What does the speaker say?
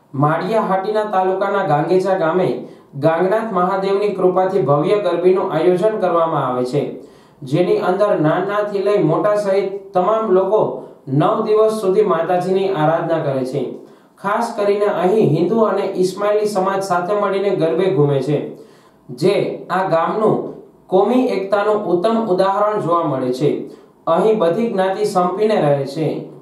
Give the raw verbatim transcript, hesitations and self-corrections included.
માળિયા હાટીના તાલુકાના ગાંગેચા ગામે ગાંગનાથ મહાદેવની કૃપાથી ભવ્ય ગરબીનું આયોજન કરવામાં આવે છે, જેની અંદર નાનાથી લઈ મોટા સહિત તમામ લોકો નવ દિવસ સુધી માતાજીની આરાધના કરે છે। ખાસ કરીને અહીં હિન્દુ અને ઇસ્માઇલી સમાજ સાથે મળીને ગરબે ઘૂમે છે, જે આ ગામનું કોમી એકતાનું ઉત્તમ ઉદાહરણ જોવા મળે છે। અહીં બધી જ્ઞાતિ સંપીને રહે છે।